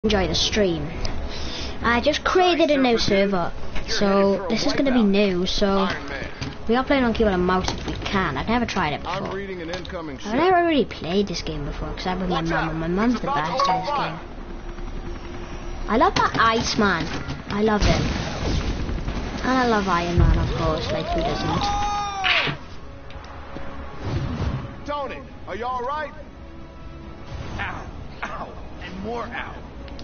enjoy the stream. I just created a new server, so this is going to be new, so we are playing on keyboard and mouse if we can. I've never tried it before. I've never really played this game before, because I'm with my mum, and my mum's the best at this game. I love that Iceman. I love him. And I love Iron Man, of course, like who doesn't? Tony, are you alright? Ow, ow, and more ow.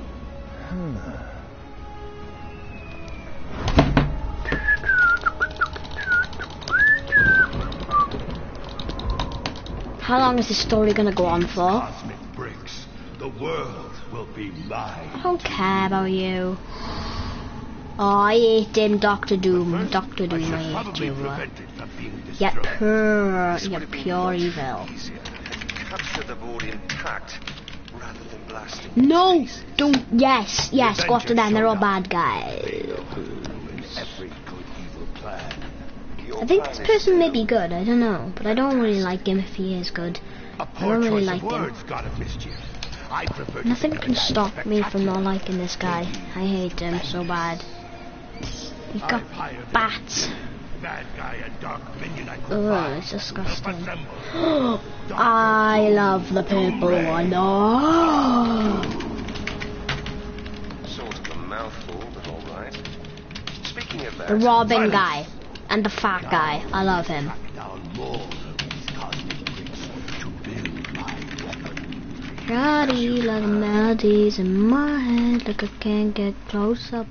How long is this story gonna go on for? Cosmic bricks. The world will be mine. I don't care about you. Oh, I hate him, Doctor Doom. Doctor Doom, I hate you. You're pure evil. Capture the board intact rather than blasting. No! Don't. Yes, go after them. They're all bad guys. I think this person may be good. I don't know, but I don't really like him if he is good. I don't really like him. Nothing can stop me from not liking this guy. I hate him so bad. He's got bats. Ugh, it's disgusting. I love the purple one. Oh. Sort of a mouthful, but all right. Speaking of that, The Robin guy and the fat guy. I love him. Shawty, like melodies in my head, like I can't get close up.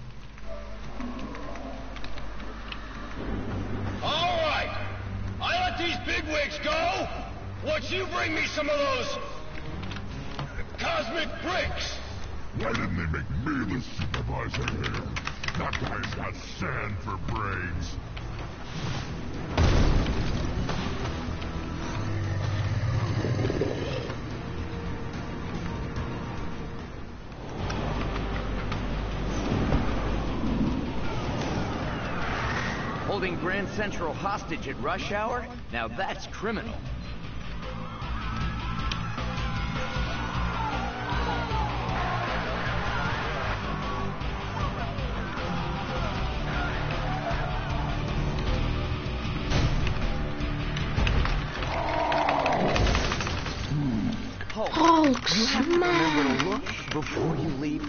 Bigwigs go! Once you bring me some of those cosmic bricks. Why didn't they make me the supervisor here? That guy's got sand for brains. Holding Grand Central hostage at rush hour? Now that's criminal. Hulk smash! Remember to look before you leave.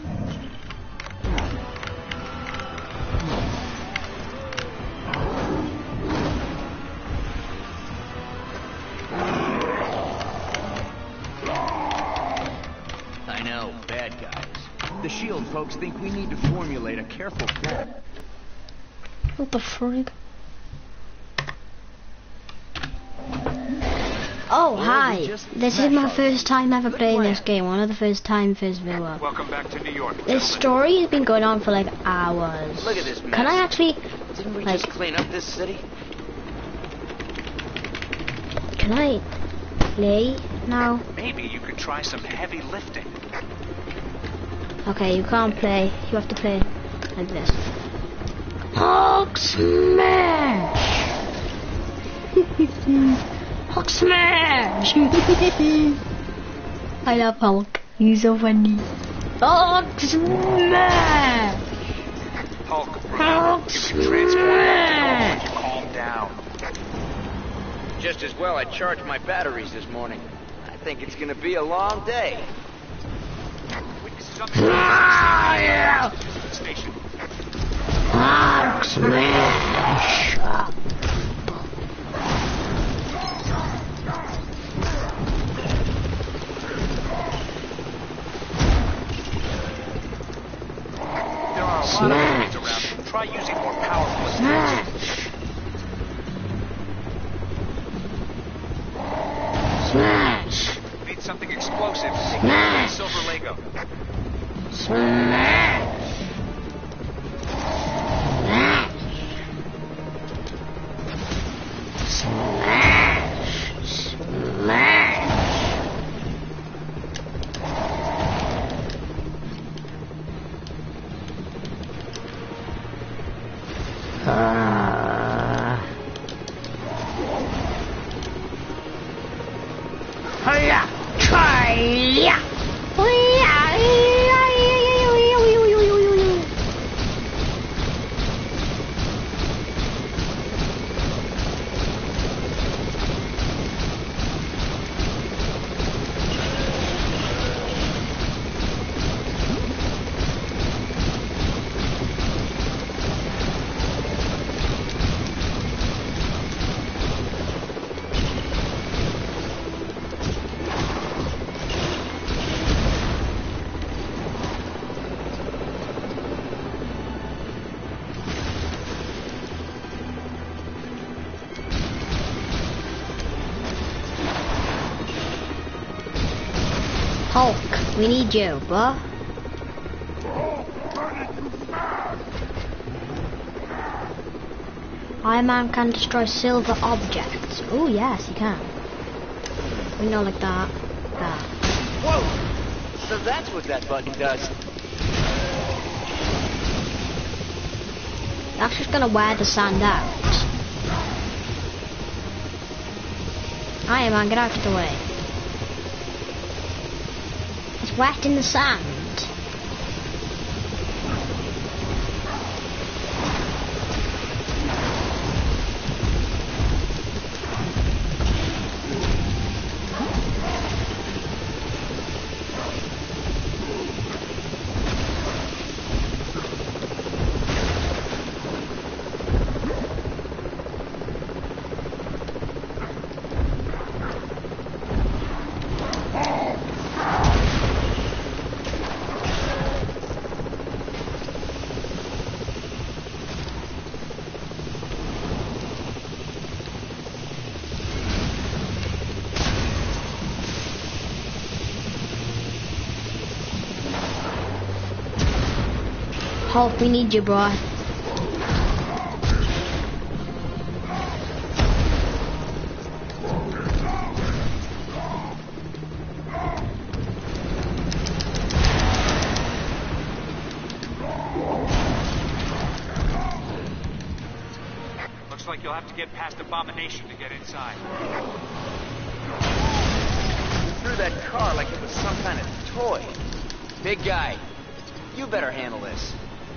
The SHIELD folks think we need to formulate a careful plan. What the frig? Oh, hi! This is my first time ever playing this game. One of the first viewer. Welcome back to New York. This story has been going on for like hours. Look at this mess. Can I actually... Didn't we like, just clean up this city? Can I play now? Maybe you could try some heavy lifting. Okay, you can't play. You have to play like this. Hulk smash! Hulk smash! I love Hulk. He's so funny. Hulk smash! Hulk smash! Calm down. Just as well I charged my batteries this morning. I think it's gonna be a long day. Yeah. Station. Hulk smash! There are a lot of enemies around. Try using more powerful attacks. Smash! Need something explosive. Smash! Silver Lego. Smash! Smash! Smash! Smash! Hiya! Try! We need you, bro. Iron Man can destroy silver objects. Oh yes, he can. We know like that. That. Whoa! So that's what that button does. That's just gonna wear the sand out. Iron Man, get out of the way. It's wet in the sand. Hulk, we need you, bro. Looks like you'll have to get past Abomination to get inside. You threw that car like it was some kind of toy. Big guy, you better handle this.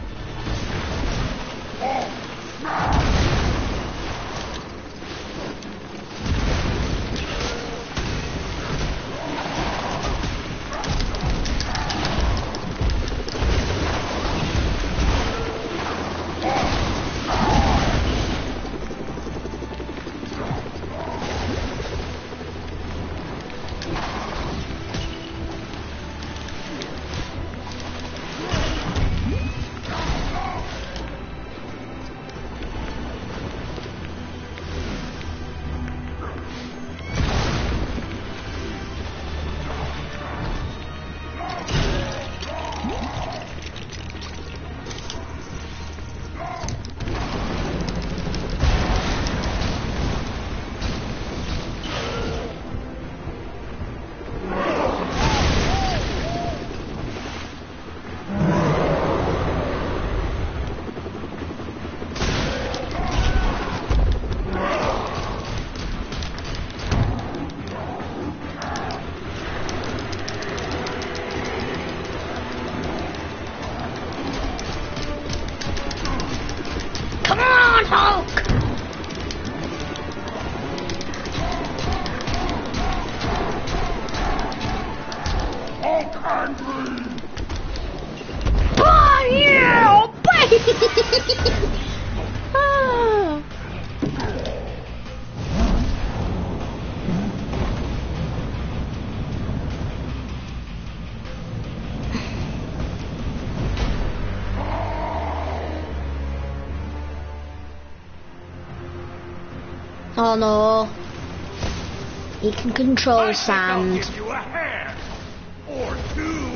Oh no. He can control sand. I'll give you a hand. Or two.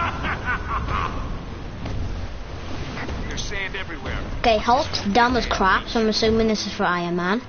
There's sand everywhere. Okay, Hulk's dumb as crap, so I'm assuming this is for Iron Man.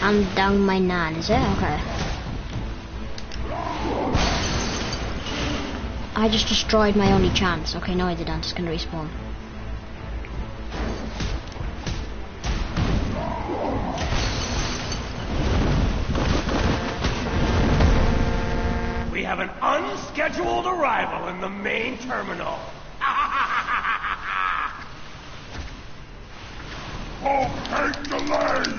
And down my nan, is it? Okay. I just destroyed my only chance. Okay, no I didn't. I'm just gonna respawn. We have an unscheduled arrival in the main terminal. Oh, hate delays!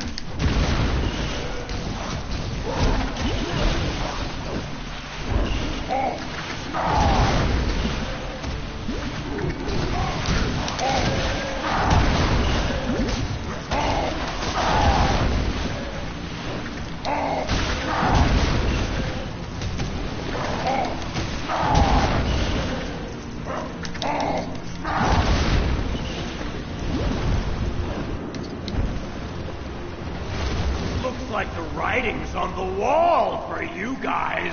Looks like the writing's on the wall for you guys.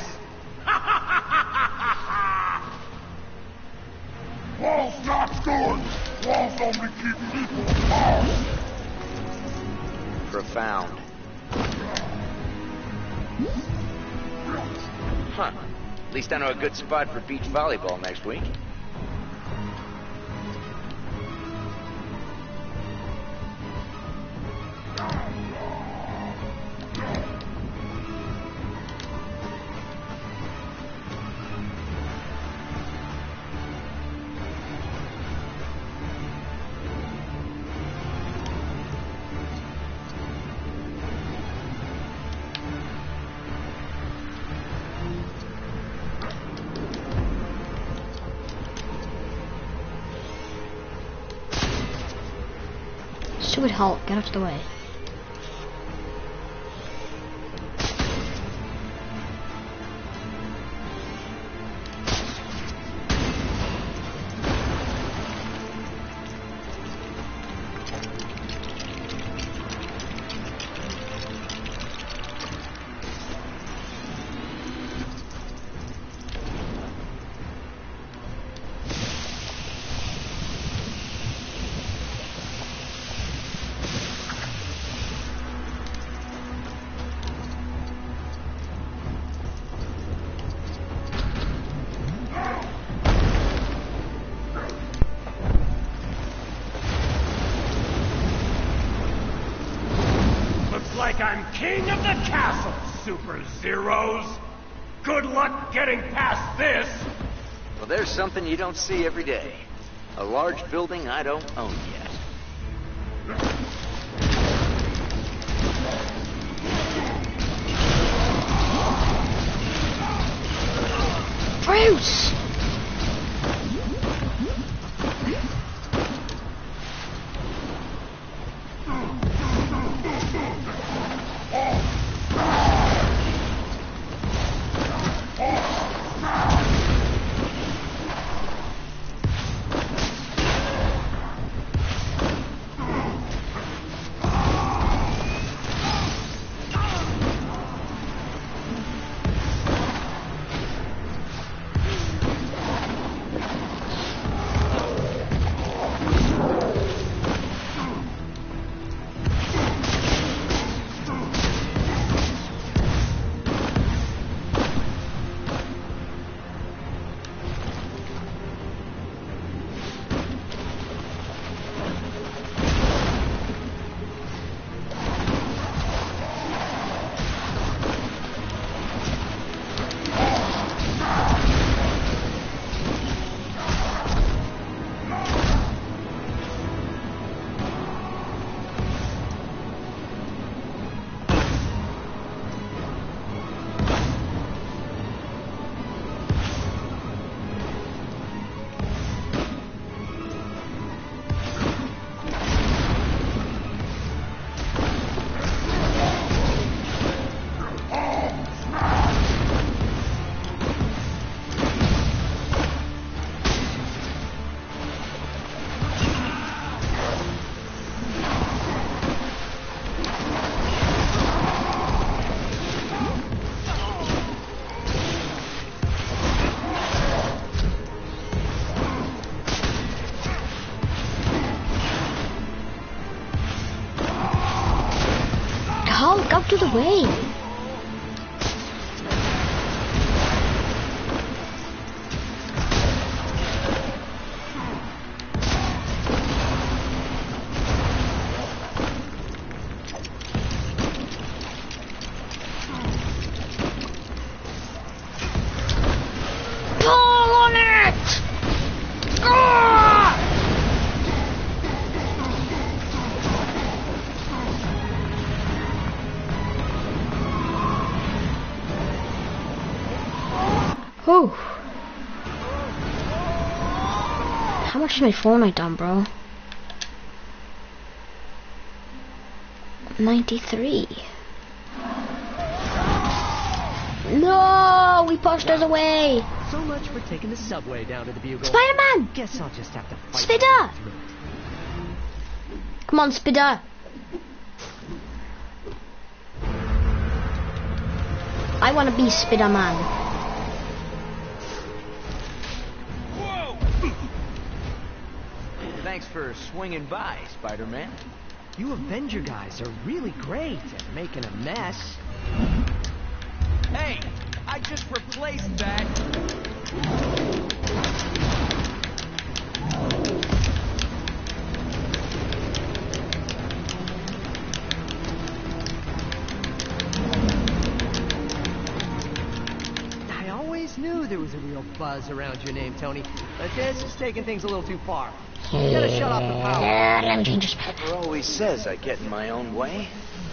Wall's not good! Wall's only keep people apart! Profound. Huh. At least I know a good spot for beach volleyball next week. Stupid Hulk, get out of the way. Like I'm king of the castle, Super Zeros. Good luck getting past this. Well, there's something you don't see every day. A large building I don't own yet. Bruce! Hulk, out of the way! Pull on it! Ah! Whew. How much is my Fortnite done, bro? 93. No, we pushed us away. So much for taking the subway down to the Bugle. Spider-Man! Guess I'll just have to fight. Spider! Come on, Spider. I want to be Spider-Man. Thanks for swinging by, Spider-Man. You Avenger guys are really great at making a mess. Hey, I just replaced that. I always knew there was a real buzz around your name, Tony, but this is taking things a little too far. You gotta shut off the power. Let me change this. Pepper always says I get in my own way.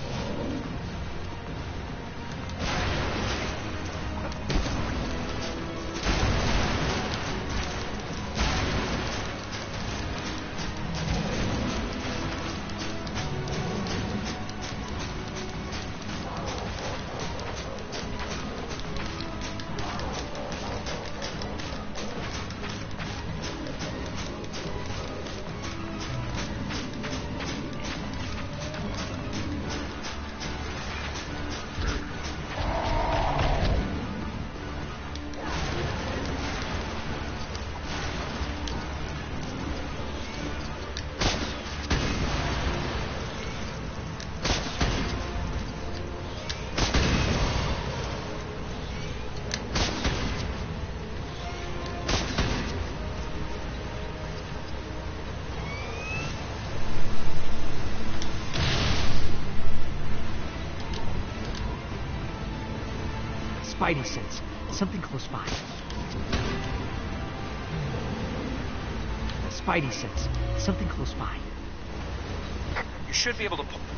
Spidey sense. Something close by. Spidey sense. Something close by. You should be able to pull.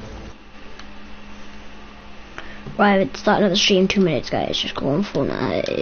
Right, it's starting at the stream 2 minutes, guys. Just go on Fortnite.